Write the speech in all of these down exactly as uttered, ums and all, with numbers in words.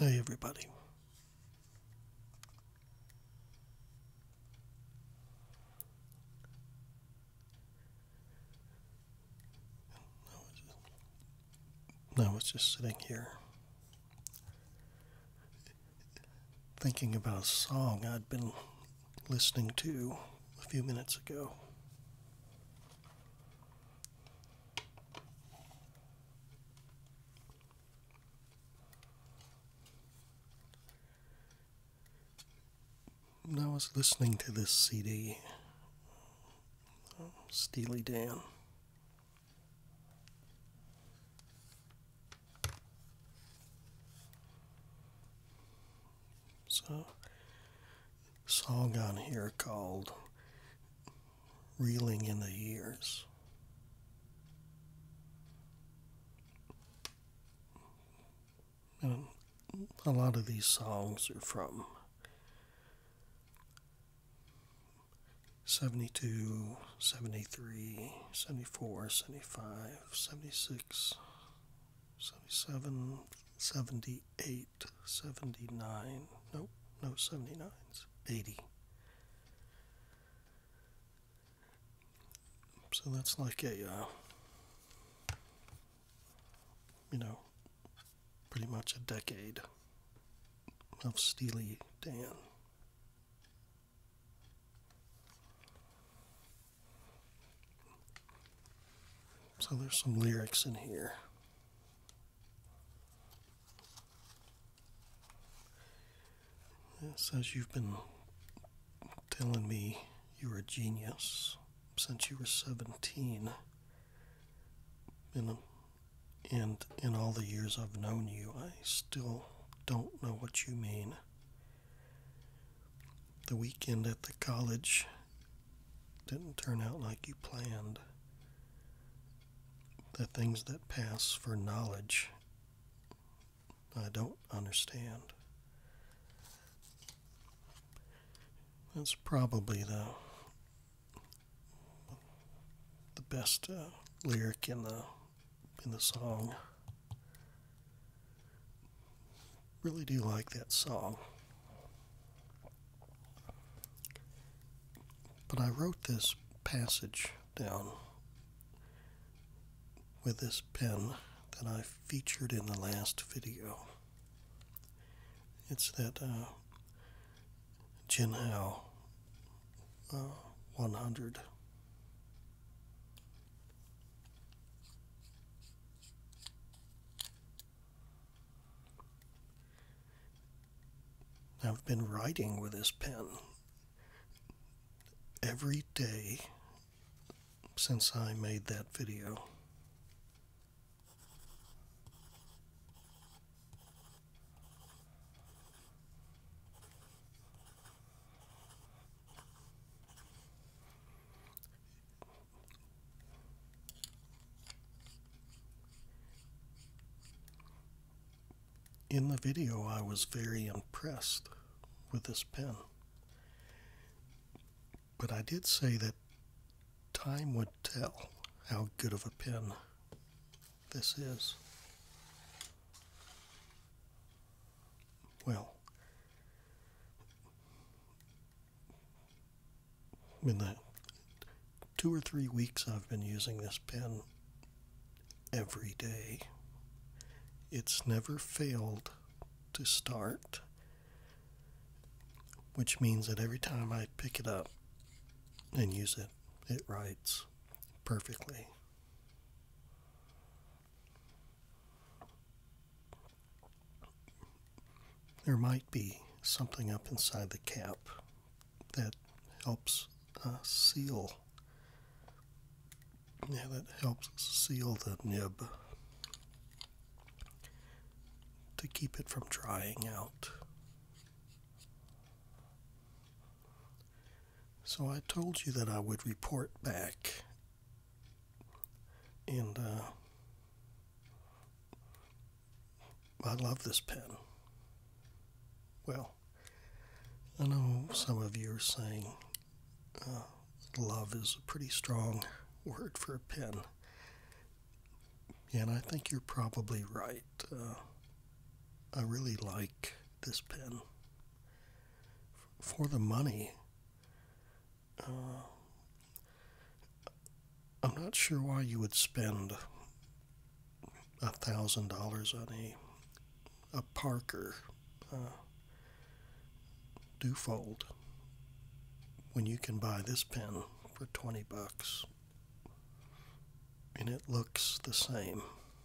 Hey everybody. I was just sitting here thinking about a song I'd been listening to a few minutes ago. And I was listening to this C D, Steely Dan. So, song on here called Reeling in the Years. And a lot of these songs are from seventy-two, seventy-three, seventy-four, seventy-five, seventy-six, seventy-seven, seventy-eight, seventy-nine, nope, no seventy-nine, eighty. So that's like a, uh, you know, pretty much a decade of Steely Dan. So there's some lyrics in here. It says you've been telling me you're a genius since you were seventeen. And, and in all the years I've known you, I still don't know what you mean. The weekend at the college didn't turn out like you planned. The things that pass for knowledge, I don't understand. That's probably the the best uh, lyric in the in the song. Really do like that song. But I wrote this passage down with this pen that I featured in the last video. It's that uh, Jinhao uh, one hundred. I've been writing with this pen every day since I made that video. In the video, I was very impressed with this pen. But I did say that time would tell how good of a pen this is. Well, in the two or three weeks I've been using this pen every day, it's never failed to start, which means that every time I pick it up and use it, it writes perfectly. There might be something up inside the cap that helps uh, seal, yeah, that helps seal the nib to keep it from drying out. So I told you that I would report back, and uh, I love this pen. Well, I know some of you are saying uh, love is a pretty strong word for a pen, and I think you're probably right. Uh, I really like this pen. For the money, uh, I'm not sure why you would spend a thousand dollars on a a Parker uh, Dufold when you can buy this pen for twenty bucks and it looks the same.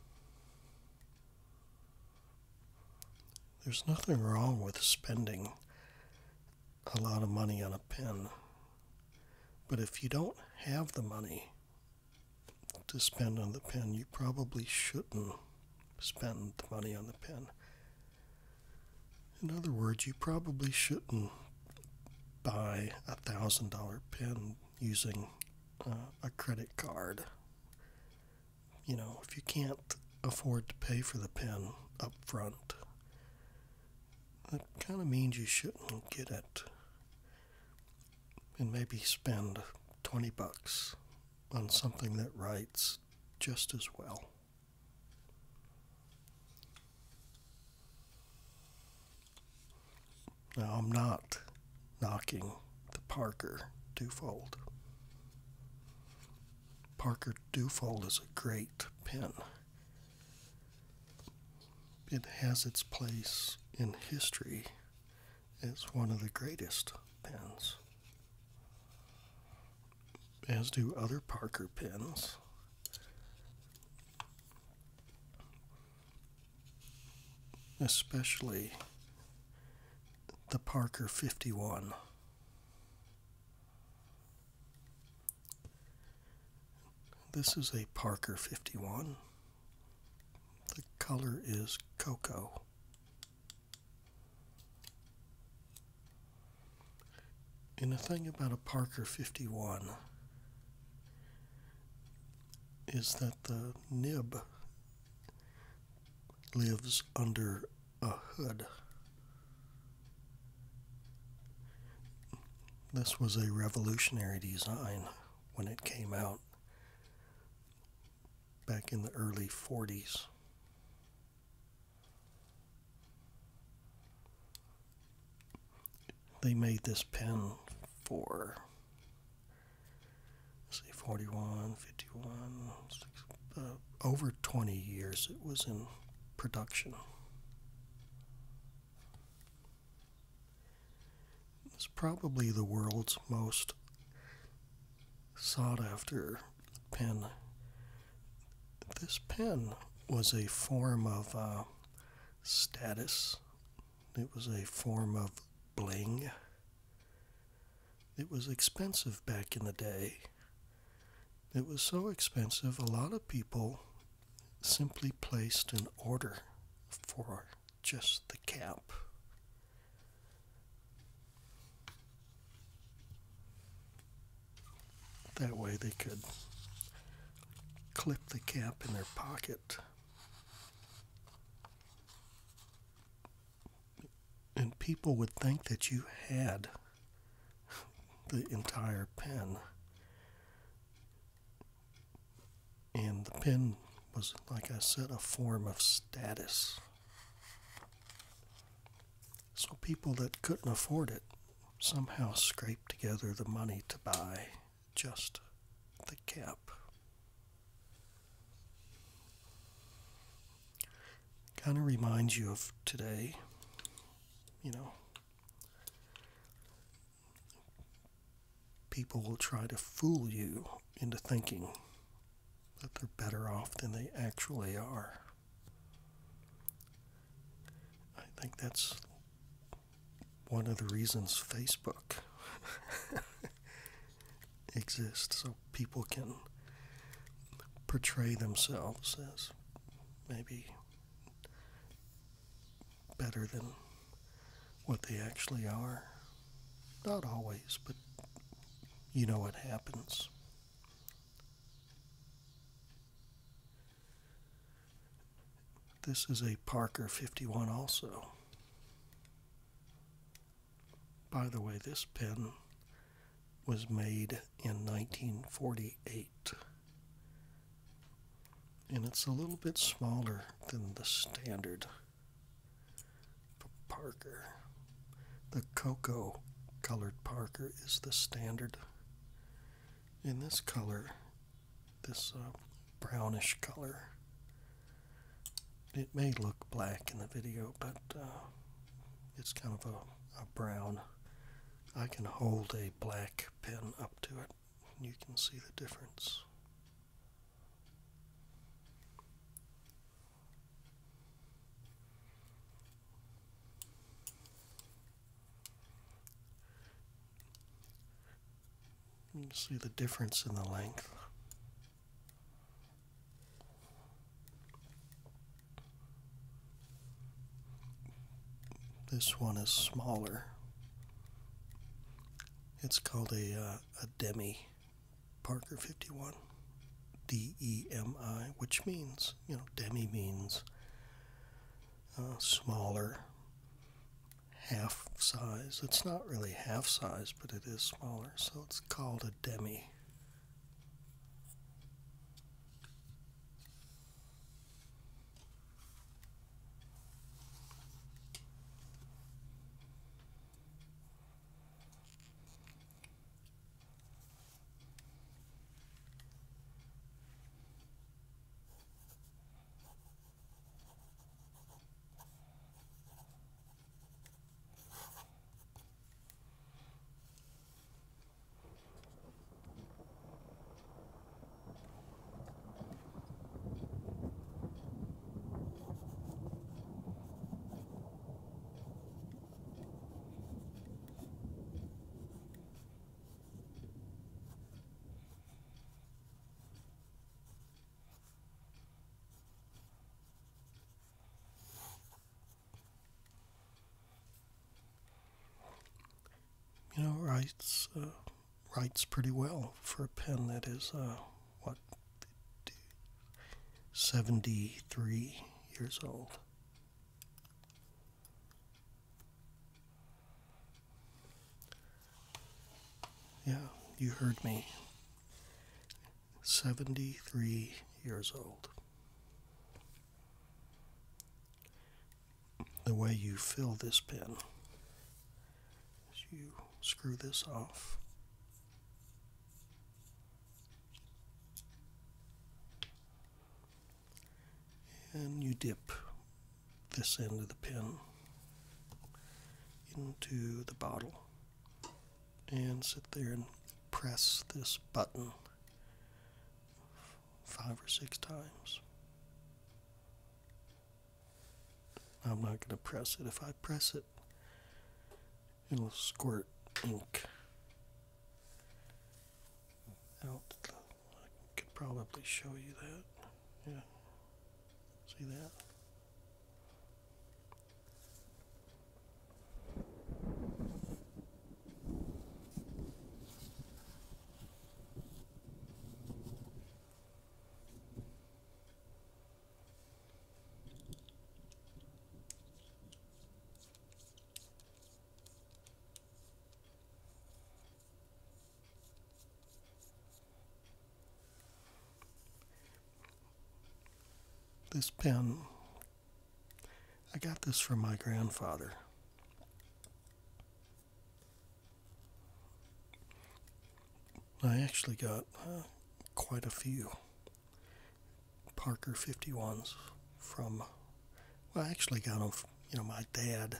There's nothing wrong with spending a lot of money on a pen, but if you don't have the money to spend on the pen, you probably shouldn't spend the money on the pen. In other words, you probably shouldn't buy a thousand dollar pen using uh, a credit card. You know, if you can't afford to pay for the pen up front, that kind of means you shouldn't get it. And maybe spend twenty bucks on something that writes just as well. Now, I'm not knocking the Parker Dufold. Parker Dufold is a great pen. It has its place in history as one of the greatest pens, as do other Parker pens. Especially the Parker fifty-one. This is a Parker fifty-one. The color is cocoa. And the thing about a Parker fifty-one is that the nib lives under a hood. This was a revolutionary design when it came out back in the early forties. They made this pen for, let's see, forty-one, fifty-one, uh, over twenty years it was in production. It's probably the world's most sought after pen. This pen was a form of uh, status. It was a form of bling. It was expensive back in the day. It was so expensive, a lot of people simply placed an order for just the cap. That way they could clip the cap in their pocket. And people would think that you had the entire pen. And the pen was, like I said, a form of status. So people that couldn't afford it somehow scraped together the money to buy just the cap. Kind of reminds you of today, you know. People will try to fool you into thinking that they're better off than they actually are. I think that's one of the reasons Facebook exists, so people can portray themselves as maybe better than what they actually are. Not always, but you know what happens. This is a Parker fifty-one also. By the way, this pen was made in nineteen forty-eight. And it's a little bit smaller than the standard Parker. The cocoa colored Parker is the standard. In this color, this uh, brownish color, it may look black in the video, but uh, it's kind of a, a brown. I can hold a black pen up to it, and you can see the difference. You can see the difference in the length. This one is smaller. It's called a, uh, a Demi Parker fifty-one, D E M I, which means, you know, Demi means uh, smaller, half size. It's not really half size, but it is smaller, so it's called a Demi. You know, writes uh, writes pretty well for a pen that is uh, what, seventy-three years old. Yeah, you heard me. seventy-three years old. The way you fill this pen is you screw this off. And you dip this end of the pen into the bottle and sit there and press this button five or six times. I'm not going to press it. If I press it, it'll squirt ink out. I could probably show you that. Yeah. See that? This pen, I got this from my grandfather. I actually got uh, quite a few Parker fifty-ones from, well, I actually got them from, you know, my dad.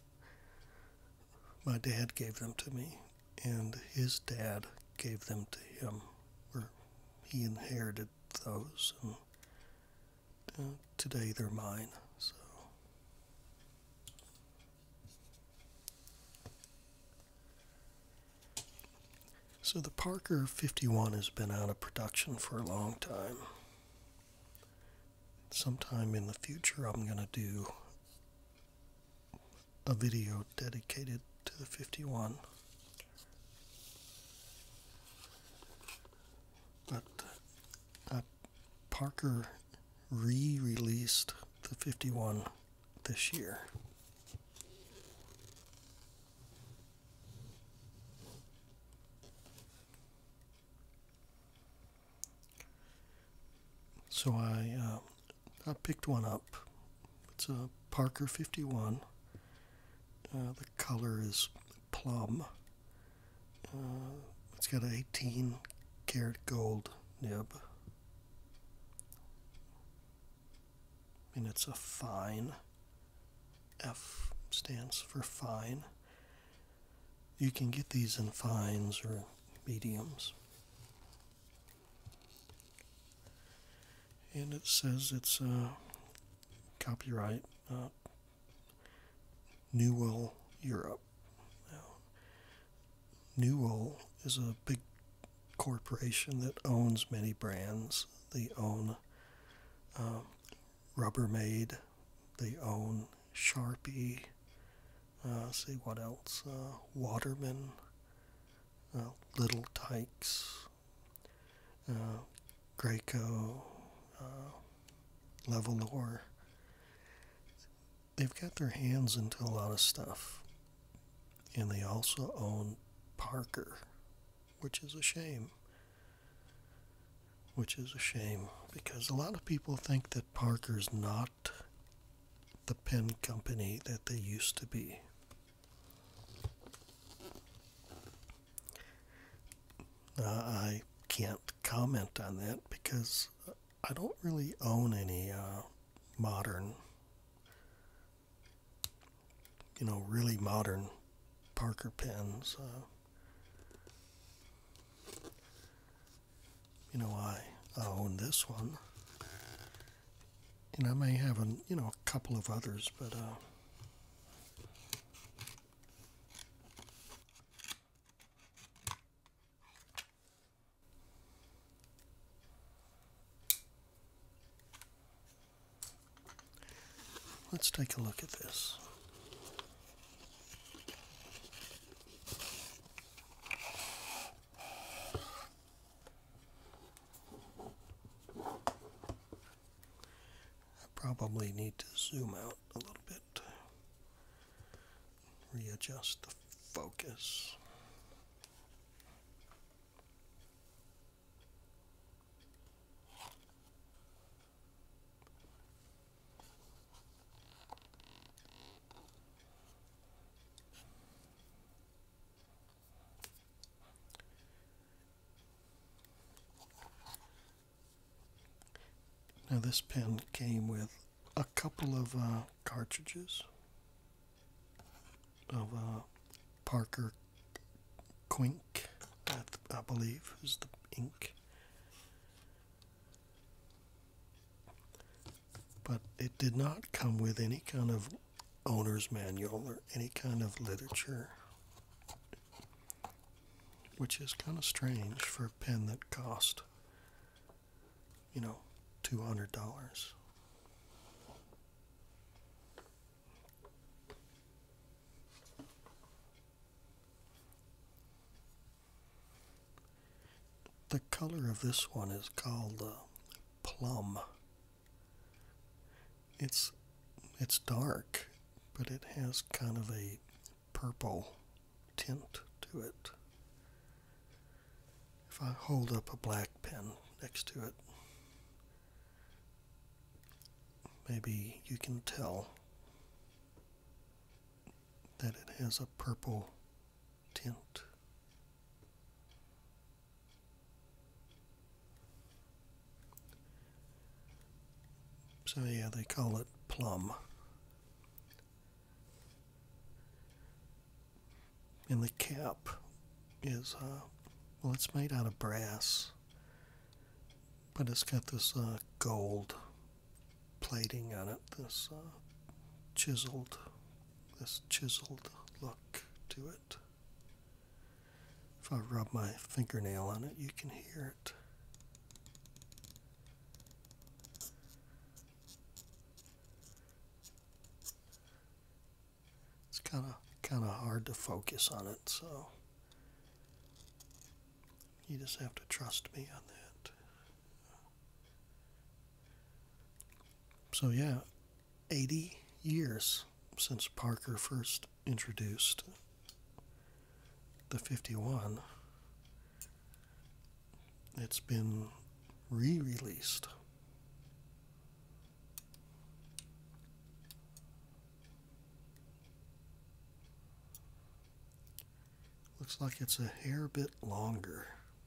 My dad gave them to me, and his dad gave them to him, or he inherited those, and Uh, today they're mine. So so the Parker fifty-one has been out of production for a long time. Sometime in the future I'm going to do a video dedicated to the fifty-one. But uh, Parker re-released the fifty-one this year. So I uh, I picked one up. It's a Parker fifty-one. Uh, the color is plum. Uh, it's got an eighteen karat gold nib. And it's a fine. F stands for fine. You can get these in fines or mediums. And it says it's uh, copyright uh, Newell, Europe. Now, Newell is a big corporation that owns many brands. They own uh, Rubbermaid, they own Sharpie, uh, see what else, uh, Waterman, uh, Little Tykes, uh, Graco, uh, Levolor. They've got their hands into a lot of stuff. And they also own Parker, which is a shame. Which is a shame, because a lot of people think that Parker's not the pen company that they used to be. Uh, I can't comment on that because I don't really own any uh, modern, you know, really modern Parker pens. Uh, you know, I, I own this one, and I may have a, you know, a couple of others, but uh, let's take a look at this. Probably need to zoom out a little bit, readjust the focus. Now this pen came with a couple of uh, cartridges of uh, Parker Quink, I, I believe is the ink. But it did not come with any kind of owner's manual or any kind of literature, which is kind of strange for a pen that cost, you know, two hundred dollars. The color of this one is called uh, plum. It's it's dark, but it has kind of a purple tint to it. If I hold up a black pen next to it, maybe you can tell that it has a purple tint. So yeah, they call it plum. And the cap is, uh, well, it's made out of brass, but it's got this uh, gold plating on it, this uh, chiseled, this chiseled look to it. If I rub my fingernail on it, you can hear it. It's kind of kind of hard to focus on it, so you just have to trust me on that. So yeah, eighty years since Parker first introduced the fifty-one. It's been re-released. Looks like it's a hair bit longer.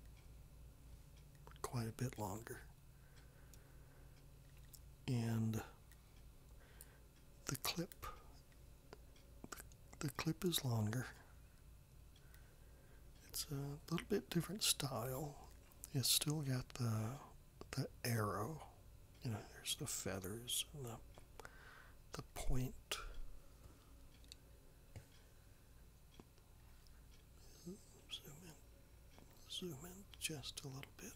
Quite a bit longer. And the clip, the, the clip is longer. It's a little bit different style. It's still got the the arrow. You know, there's the feathers and the the point. Zoom in, zoom in just a little bit.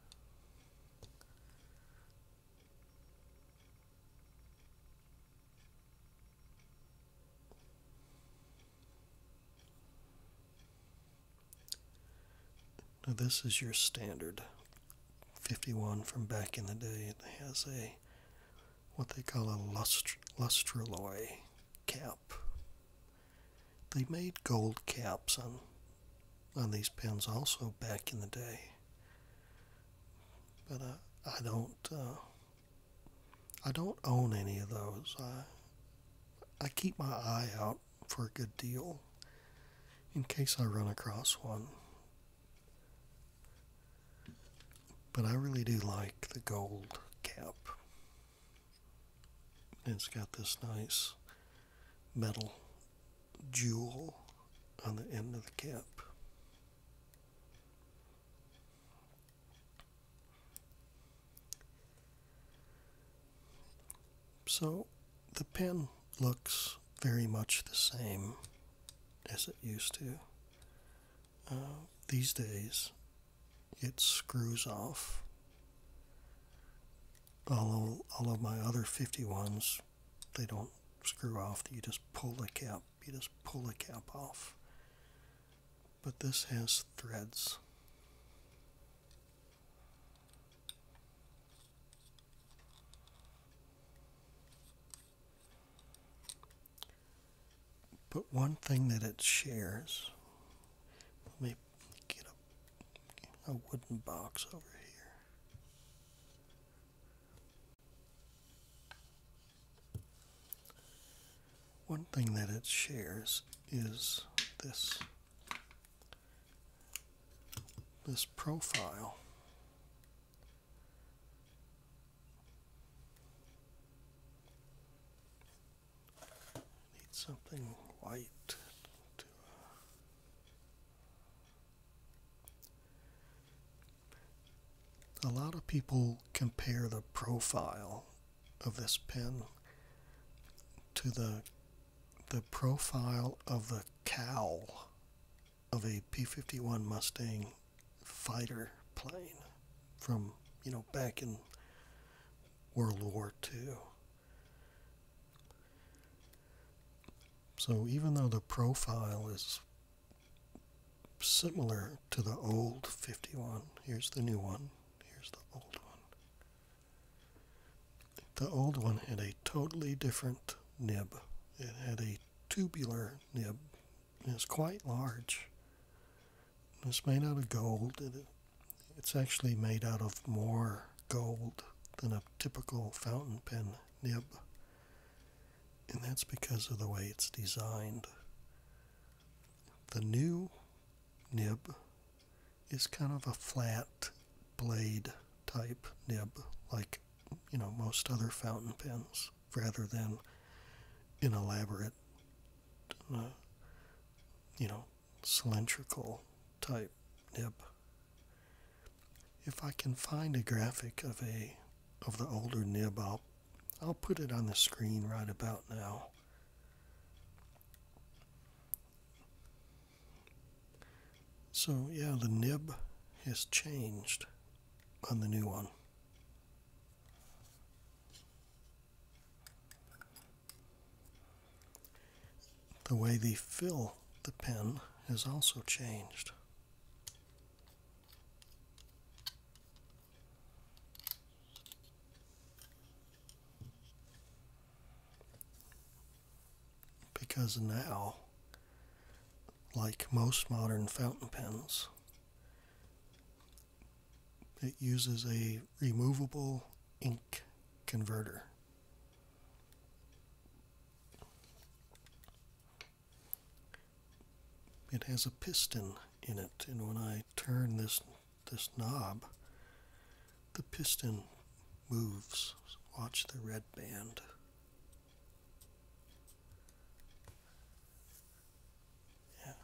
Now this is your standard fifty-one from back in the day. It has a, what they call a lustr lustraloy cap. They made gold caps on on these pens also back in the day. But uh, I don't uh, I don't own any of those. I I keep my eye out for a good deal in case I run across one. But I really do like the gold cap. It's got this nice metal jewel on the end of the cap. So the pen looks very much the same as it used to. Uh, these days, it screws off. All, all of my other fifty-ones, they don't screw off. You just pull the cap. You just pull the cap off. But this has threads. But one thing that it shares, let me get a, a wooden box over here. One thing that it shares is this, this profile. I need something white to, uh, a lot of people compare the profile of this pen to the the profile of the cowl of a P fifty-one Mustang fighter plane from, you know, back in World War Two. So even though the profile is similar to the old fifty-one, here's the new one, here's the old one. The old one had a totally different nib. It had a tubular nib. It was quite large. It's made out of gold. It, it's actually made out of more gold than a typical fountain pen nib. And that's because of the way it's designed. The new nib is kind of a flat blade type nib, like, you know, most other fountain pens, rather than an elaborate, uh, you know, cylindrical type nib. If I can find a graphic of a of the older nib, I'll I'll put it on the screen right about now. So yeah, the nib has changed on the new one. The way they fill the pen has also changed. Because now, like most modern fountain pens, it uses a removable ink converter. it has a piston in it, and when I turn this this knob, the piston moves. Watch the red band. Yeah.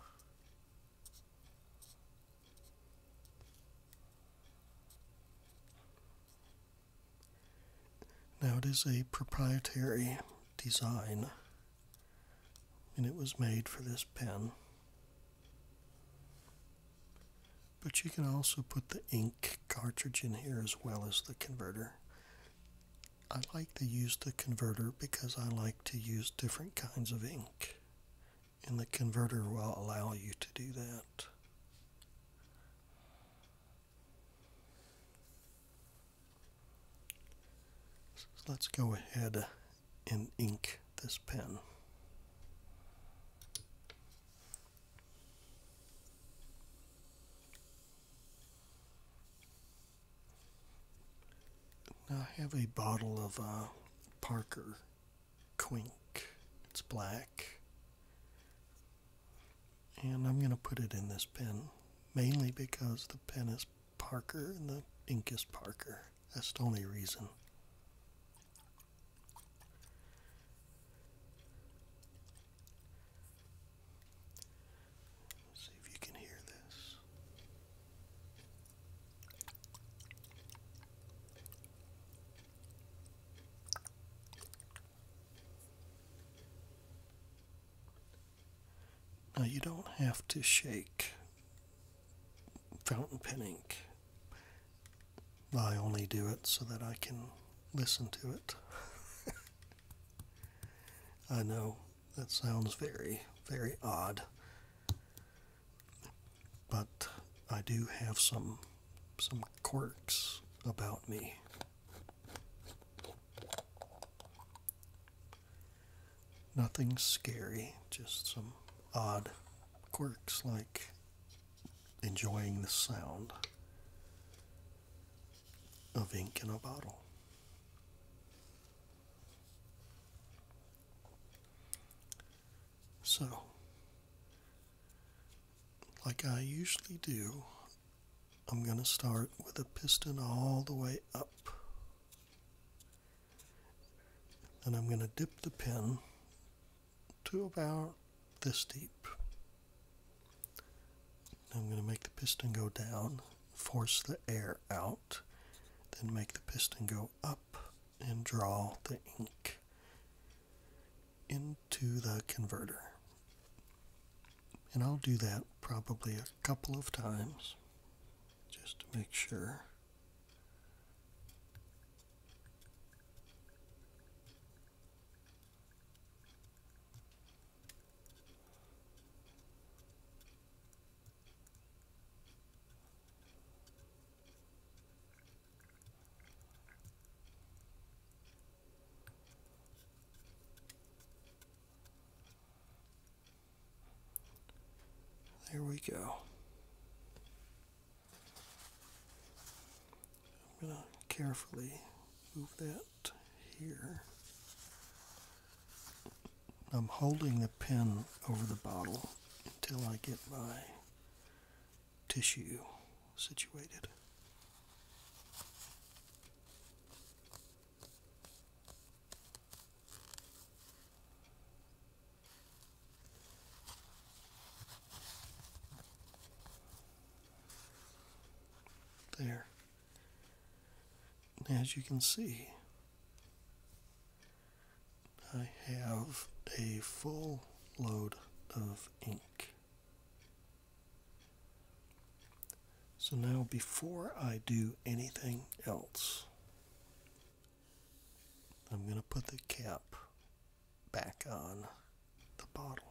Now it is a proprietary design, and it was made for this pen. But you can also put the ink cartridge in here as well as the converter. I like to use the converter because I like to use different kinds of ink, and the converter will allow you to do that. So let's go ahead and ink this pen. Now I have a bottle of uh, Parker Quink. It's black. And I'm going to put it in this pen, mainly because the pen is Parker and the ink is Parker. That's the only reason. Let's see if you can hear this. Now you don't have to shake fountain pen ink. I only do it so that I can listen to it. I know that sounds very, very odd, but I do have some some quirks about me. Nothing scary, just some odd quirks like enjoying the sound of ink in a bottle. So, like I usually do, I'm going to start with a piston all the way up. And I'm going to dip the pen to about this deep. I'm going to make the piston go down, force the air out, then make the piston go up and draw the ink into the converter. And I'll do that probably a couple of times just to make sure. There we go. I'm going to carefully move that here. I'm holding the pen over the bottle until I get my tissue situated. There. And as you can see, I have a full load of ink. So now before I do anything else, I'm going to put the cap back on the bottle.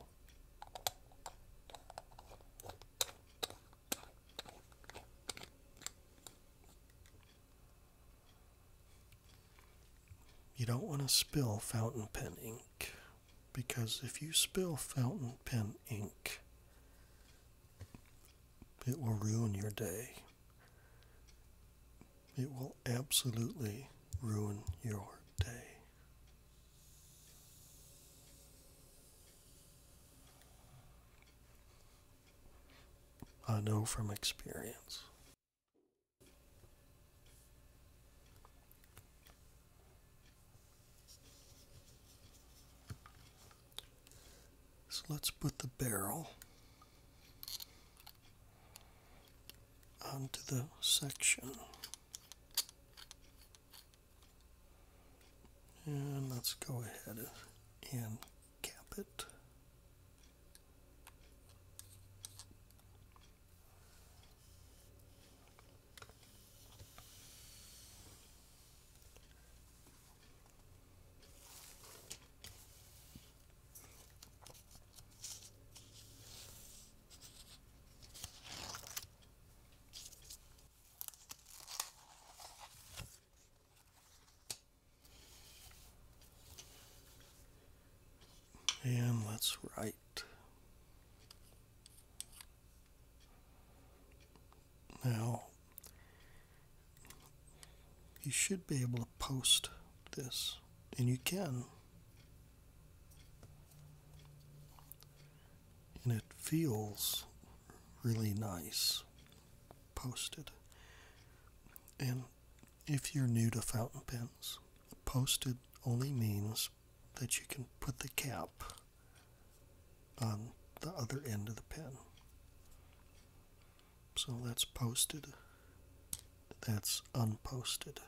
You don't want to spill fountain pen ink, because if you spill fountain pen ink, it will ruin your day. It will absolutely ruin your day. I know from experience. So let's put the barrel onto the section. And let's go ahead and cap it. And let's write. Now, you should be able to post this, and you can. And it feels really nice posted. And if you're new to fountain pens, posted only means that you can put the cap on the other end of the pen. So that's posted. That's unposted.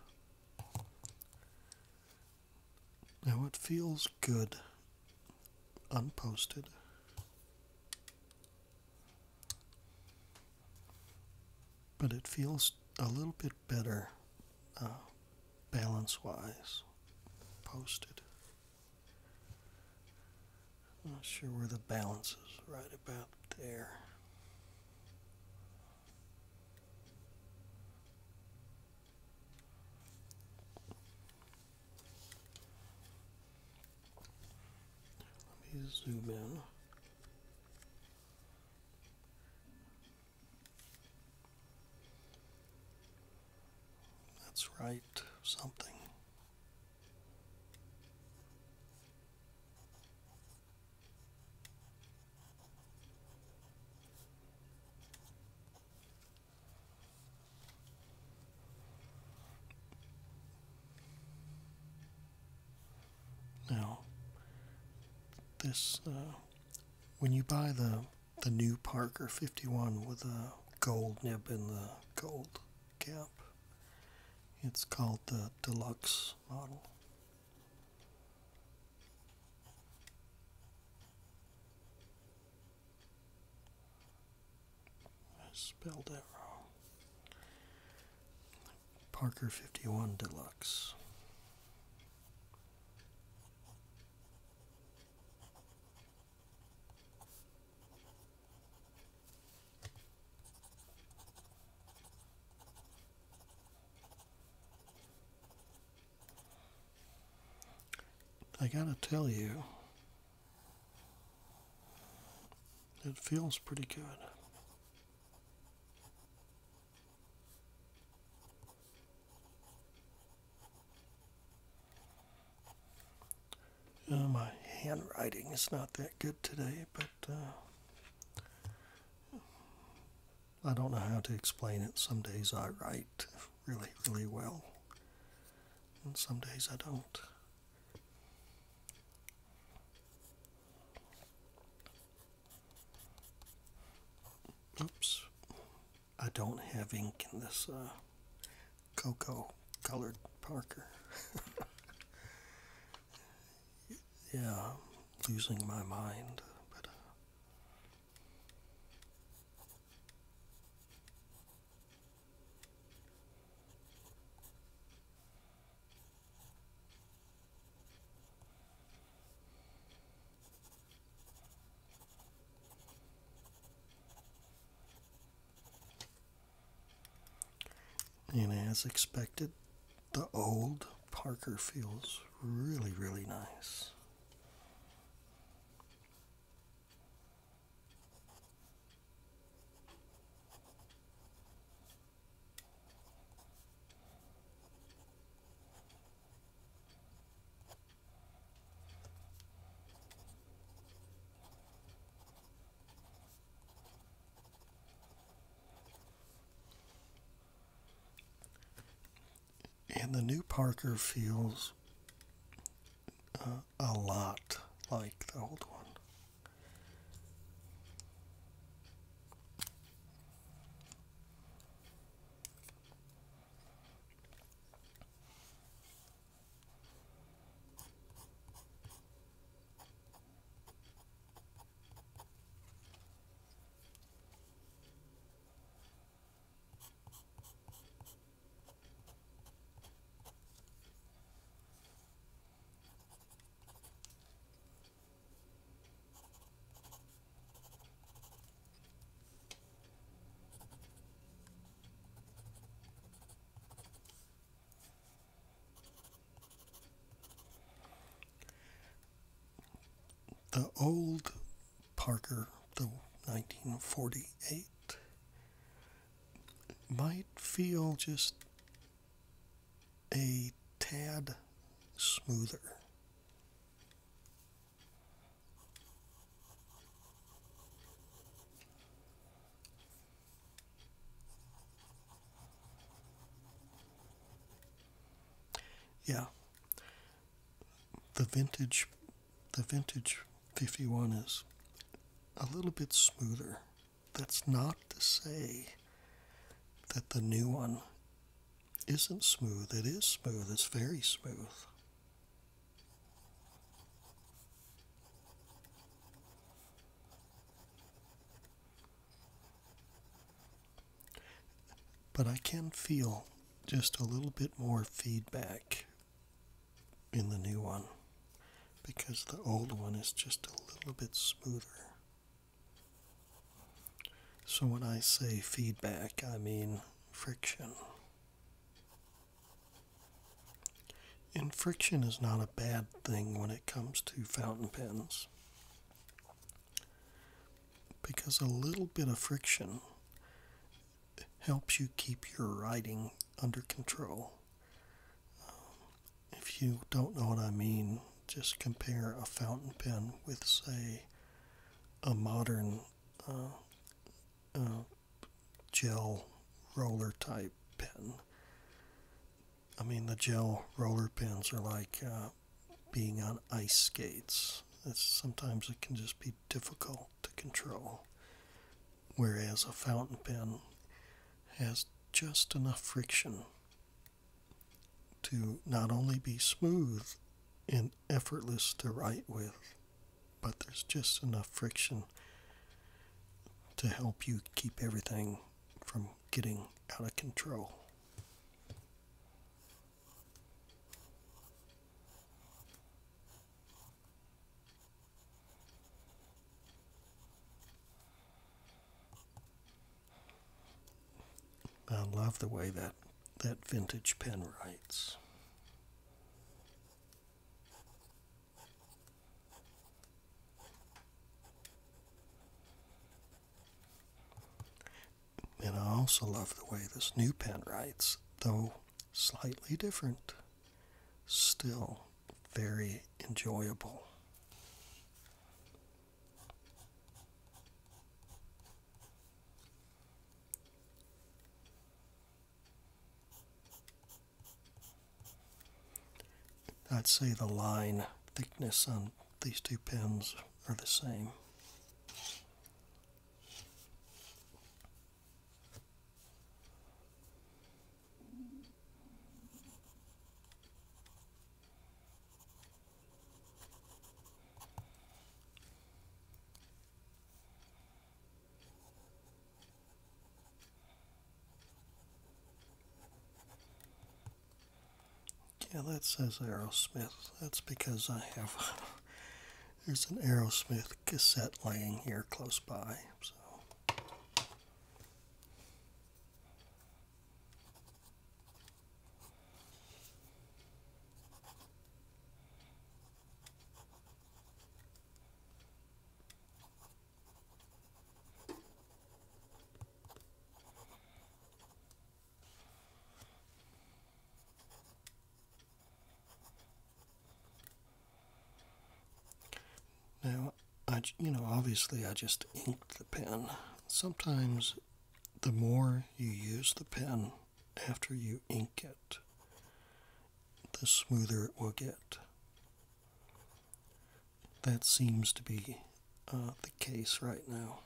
Now it feels good unposted. But it feels a little bit better uh, balance-wise posted. I'm not sure where the balance is, right about there. Let me zoom in. That's right, something. Now, this, uh, when you buy the, the new Parker fifty-one with a gold nib in the gold cap, it's called the Deluxe model. I spelled that wrong. Parker fifty-one Deluxe. I gotta tell you, it feels pretty good. Uh, my handwriting is not that good today, but uh, I don't know how to explain it. Some days I write really, really well, and some days I don't. Oops, I don't have ink in this uh, cocoa colored Parker. Yeah, I'm losing my mind. But uh, and as expected, the old Parker feels really, really nice. And the new Parker feels uh, a lot like the old one. The old Parker, the nineteen forty-eight, might feel just a tad smoother. Yeah, the vintage, the vintage fifty-one is a little bit smoother. That's not to say that the new one isn't smooth. It is smooth. It's very smooth. But I can feel just a little bit more feedback in the new one because the old one is just a little bit smoother. So when I say feedback, I mean friction. And friction is not a bad thing when it comes to fountain pens, because a little bit of friction helps you keep your writing under control. If you don't know what I mean, just compare a fountain pen with, say, a modern uh, uh, gel roller type pen. I mean, the gel roller pens are like uh, being on ice skates. It's, sometimes it can just be difficult to control. Whereas a fountain pen has just enough friction to not only be smooth and effortless to write with, but there's just enough friction to help you keep everything from getting out of control. I love the way that, that vintage pen writes. And I also love the way this new pen writes, though slightly different, still very enjoyable. I'd say the line thickness on these two pens are the same. Yeah, that says Aerosmith. That's because I have, there's an Aerosmith cassette laying here close by. So. Now, I, you know, obviously I just inked the pen. Sometimes the more you use the pen after you ink it, the smoother it will get. That seems to be uh, the case right now.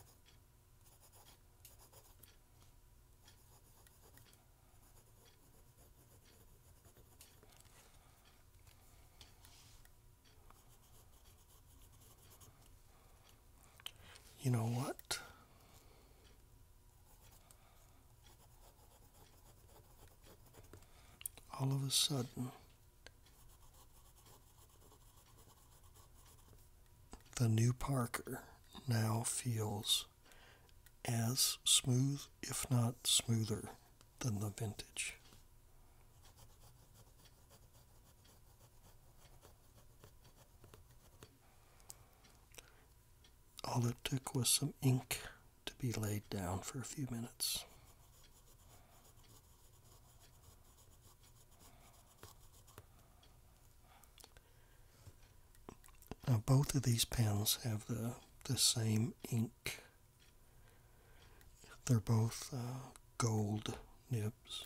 You know what? All of a sudden, the new Parker now feels as smooth, if not smoother, than the vintage. All it took was some ink to be laid down for a few minutes. Now both of these pens have the, the same ink. They're both uh, gold nibs.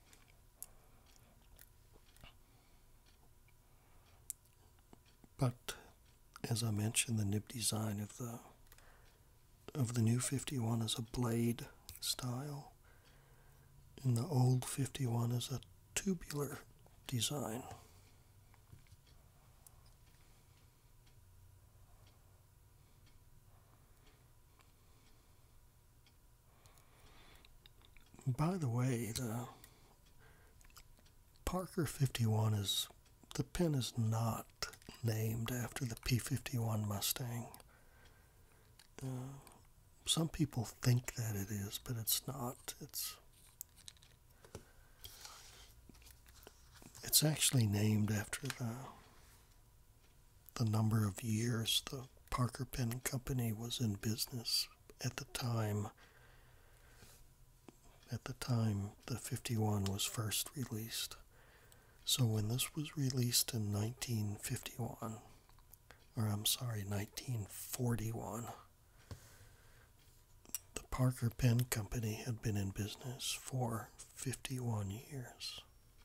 But as I mentioned, the nib design of the of the new fifty-one is a blade style, and the old fifty-one is a tubular design. By the way, the Parker fifty-one is, the pen is not named after the P fifty-one Mustang. Uh, some people think that it is, but it's not. It's it's actually named after the the number of years the Parker Pen Company was in business at the time. At the time the fifty-one was first released. So when this was released in nineteen fifty-one, or I'm sorry, nineteen forty-one, the Parker Pen Company had been in business for fifty-one years.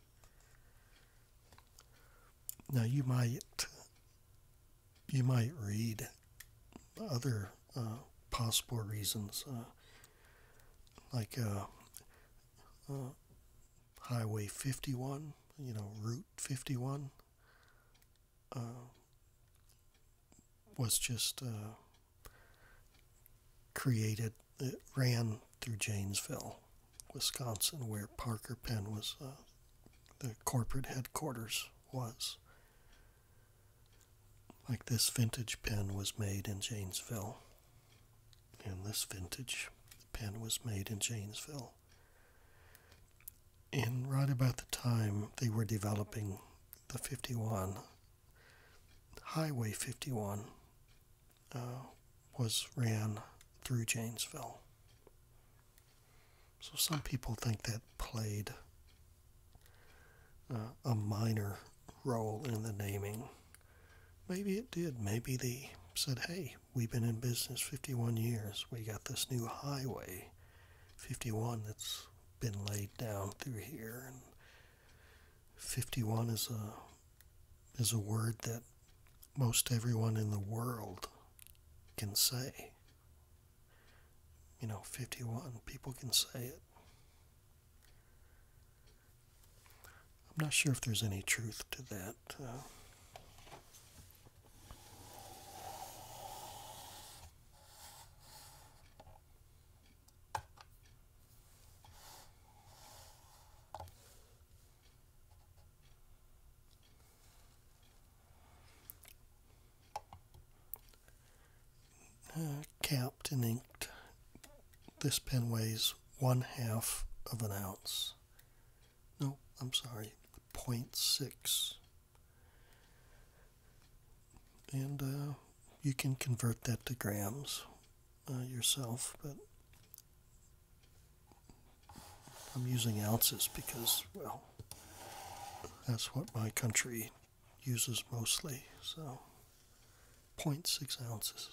Now you might you might read other uh, possible reasons, uh, like uh, uh, Highway fifty-one, you know, Route fifty-one, uh, was just uh, created. It ran through Janesville, Wisconsin, where Parker Pen was, uh, the corporate headquarters was. Like this vintage pen was made in Janesville, and this vintage pen was made in Janesville. And right about the time they were developing the fifty-one, Highway fifty-one uh, was ran through Janesville. So some people think that played uh, a minor role in the naming. Maybe it did. Maybe they said, hey, we've been in business fifty-one years. We got this new Highway fifty-one that's been laid down through here. And fifty-one is a is a word that most everyone in the world can say. You know, fifty-one, people can say it. I'm not sure if there's any truth to that. Uh, Uh, capped and inked. This pen weighs one half of an ounce. No, I'm sorry, zero point six. And uh, you can convert that to grams uh, yourself, but I'm using ounces because, well, that's what my country uses mostly. So, zero point six ounces.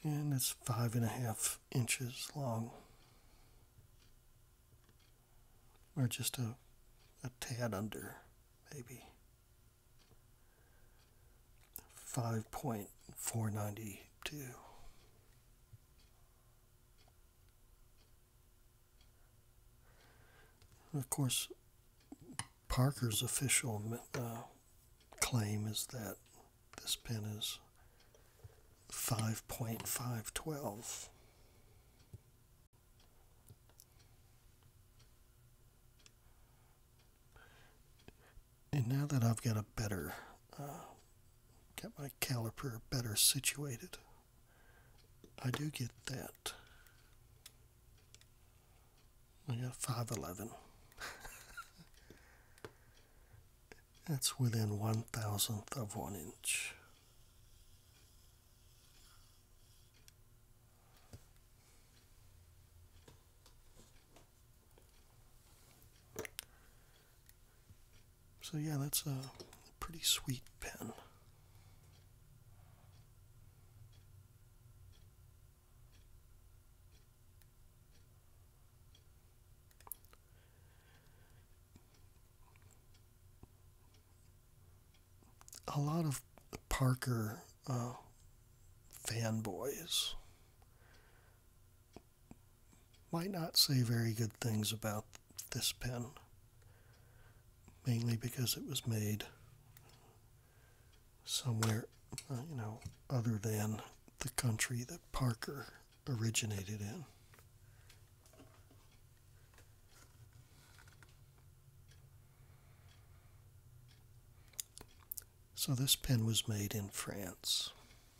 And it's five and a half inches long. Or just a, a tad under, maybe. five point four nine two. Of course, Parker's official uh, claim is that this pen is five point five one two. And now that I've got a better, uh, got my caliper better situated, I do get that. I got five eleven. That's within one thousandth of one inch. So yeah, that's a pretty sweet pen. A lot of Parker uh, fanboys might not say very good things about this pen, mainly because it was made somewhere, uh, you know, other than the country that Parker originated in. So this pen was made in France.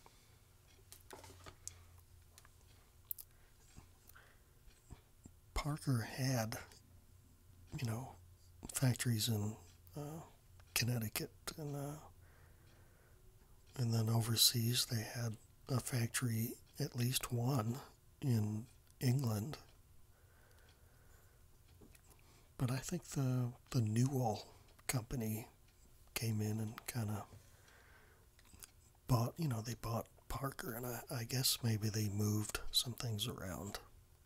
Parker had, you know, factories in uh, Connecticut, and uh, and then overseas they had a factory, at least one, in England. But I think the the Newell company came in and kind of bought, you know, they bought Parker, and I, I guess maybe they moved some things around.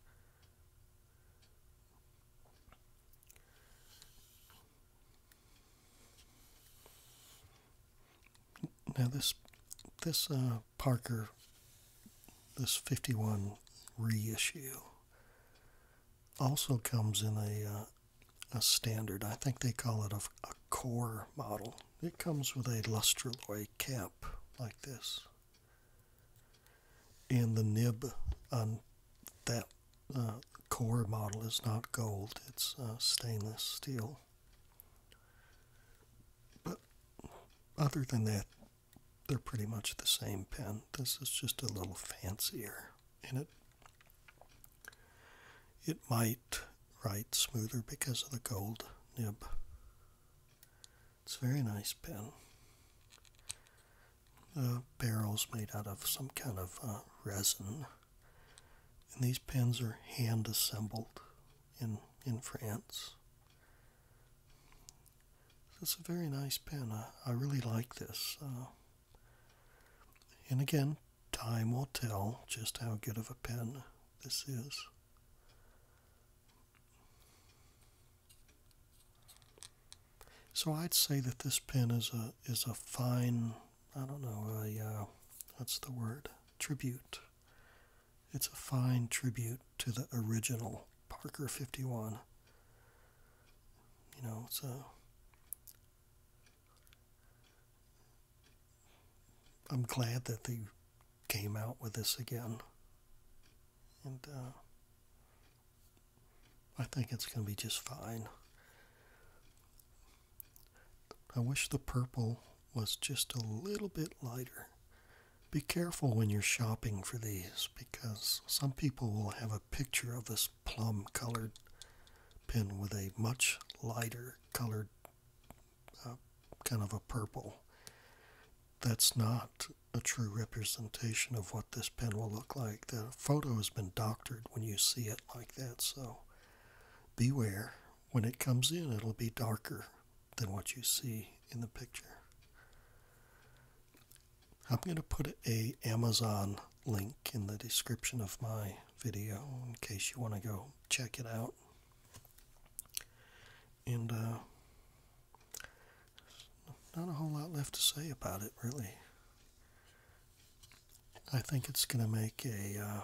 Now this this uh, Parker, this fifty-one reissue, also comes in a uh, a standard. I think they call it a, a core model. It comes with a lustraloy cap like this, and the nib on that uh, core model is not gold. It's uh, stainless steel. But other than that, they're pretty much the same pen. This is just a little fancier, and it it might write smoother because of the gold nib. It's a very nice pen. The barrel's made out of some kind of uh, resin, and these pens are hand assembled in in France. It's a very nice pen. I, I really like this. Uh, and again, time will tell just how good of a pen this is. So I'd say that this pen is a is a fine, I don't know, a uh, what's the word? Tribute. It's a fine tribute to the original Parker fifty-one. You know, it's a. I'm glad that they came out with this again, and uh, I think it's going to be just fine. I wish the purple was just a little bit lighter. Be careful when you're shopping for these, because some people will have a picture of this plum colored pen with a much lighter colored uh, kind of a purple. That's not a true representation of what this pen will look like. The photo has been doctored when you see it like that, so beware. When it comes in, it'll be darker than what you see in the picture. I'm going to put a Amazon link in the description of my video in case you want to go check it out. And uh, not a whole lot left to say about it, really. I think it's going to make a, uh,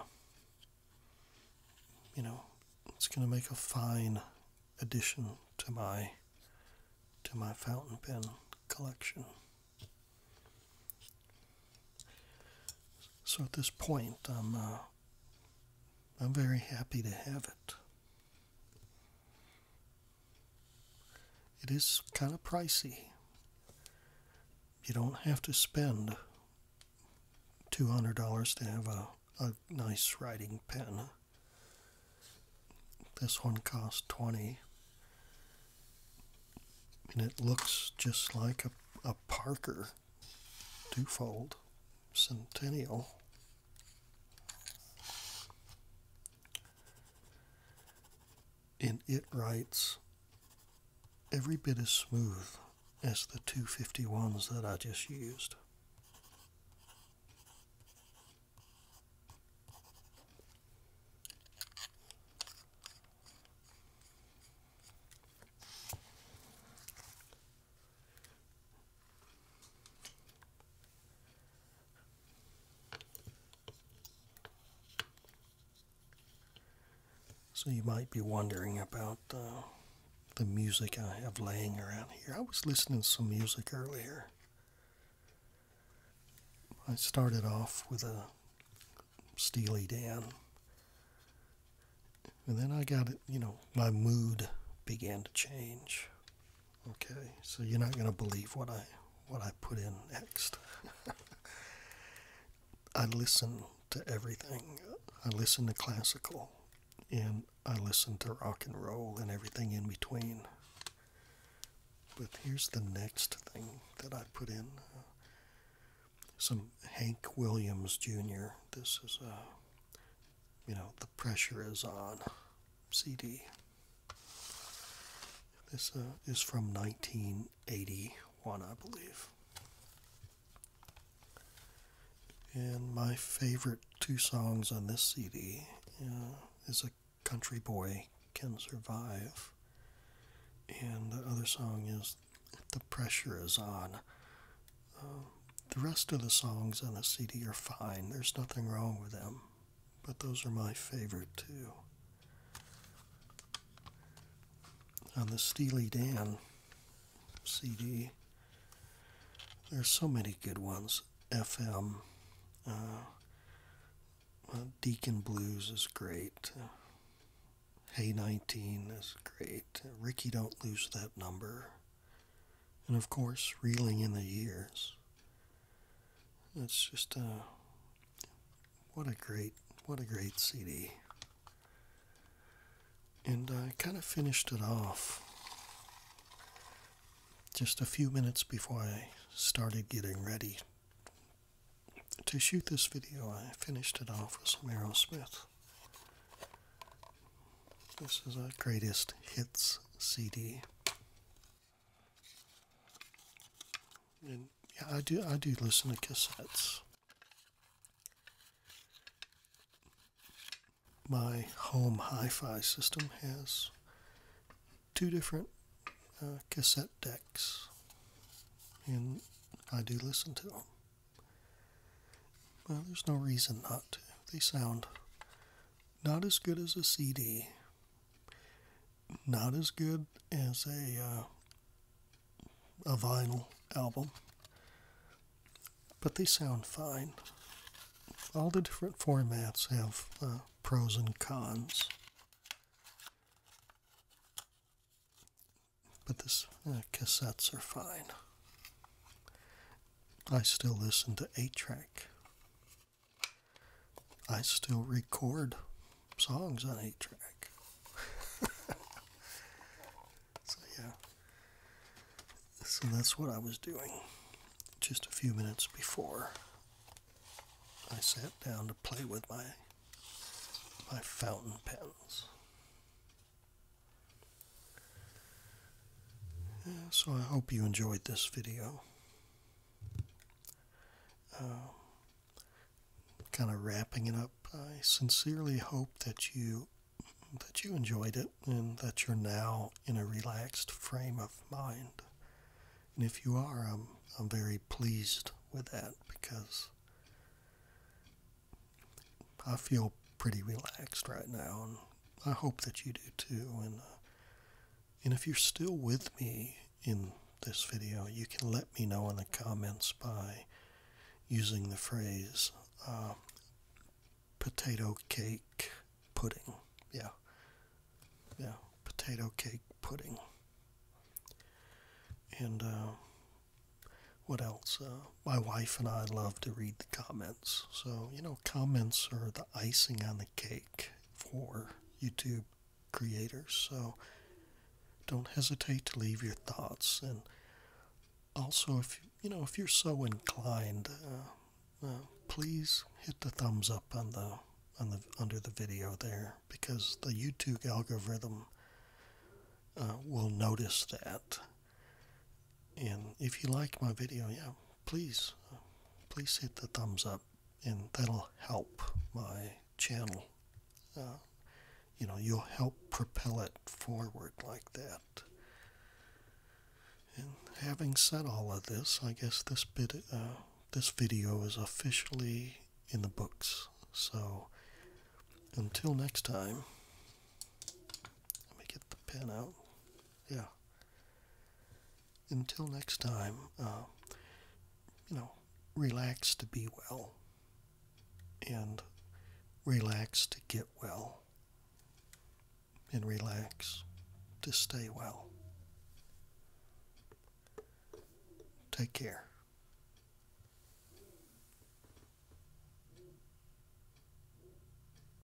you know, it's going to make a fine addition to my to my fountain pen collection. So at this point, I'm uh, I'm very happy to have it. It is kind of pricey. You don't have to spend two hundred dollars to have a, a nice writing pen. This one costs twenty dollars. And it looks just like a, a Parker two-fold Centennial. And it writes every bit as smooth as the two fifty-ones that I just used. So you might be wondering about uh, the music I have laying around here. I was listening to some music earlier. I started off with a Steely Dan. And then I got it, you know, my mood began to change. Okay, so you're not going to believe what I what I put in next. I listen to everything. I listen to classical. And I listen to rock and roll and everything in between. But here's the next thing that I put in. Uh, some Hank Williams Junior This is, uh, you know, The Pressure Is On C D. This uh, is from nineteen eighty-one, I believe. And my favorite two songs on this C D uh, is A Country Boy Can Survive, and the other song is The Pressure Is On. Uh, the rest of the songs on the C D are fine. There's nothing wrong with them, but those are my favorite too. On the Steely Dan C D, there's so many good ones. F M, uh, uh, Deacon Blues is great. Uh, Hey nineteen is great. Uh, Ricky Don't Lose That Number. And of course, Reeling in the Years. It's just, uh, what a great, what a great C D. And I kind of finished it off just a few minutes before I started getting ready to shoot this video. I finished it off with some Aerosmith. This is a greatest hits C D. And yeah, I do I do listen to cassettes. My home hi-fi system has two different uh, cassette decks, and I do listen to them. Well, there's no reason not to. They sound not as good as a C D, not as good as a uh, a vinyl album, but they sound fine. All the different formats have uh, pros and cons, but this uh, cassettes are fine. I still listen to eight track. I still record songs on eight track. So yeah, so that's what I was doing just a few minutes before I sat down to play with my my fountain pens. Yeah, so I hope you enjoyed this video. uh, kind of wrapping it up, I sincerely hope that you that you enjoyed it and that you're now in a relaxed frame of mind. And if you are, I'm I'm very pleased with that, because I feel pretty relaxed right now, and I hope that you do too. And uh, and if you're still with me in this video, you can let me know in the comments by using the phrase uh, potato cake pudding. Yeah, yeah, potato cake pudding. And uh, what else? Uh, my wife and I love to read the comments. So, you know, comments are the icing on the cake for YouTube creators. So don't hesitate to leave your thoughts. And also, if you know, if you're so inclined, uh, uh, please hit the thumbs up on the on the under the video there, because the YouTube algorithm uh, will notice that. And if you like my video, yeah, please, uh, please hit the thumbs up, and that'll help my channel. Uh, you know, you'll help propel it forward like that. And having said all of this, I guess this bit, uh, this video is officially in the books. So until next time, let me get the pen out. Yeah. Until next time, uh, you know, relax to be well, and relax to get well, and relax to stay well. Take care.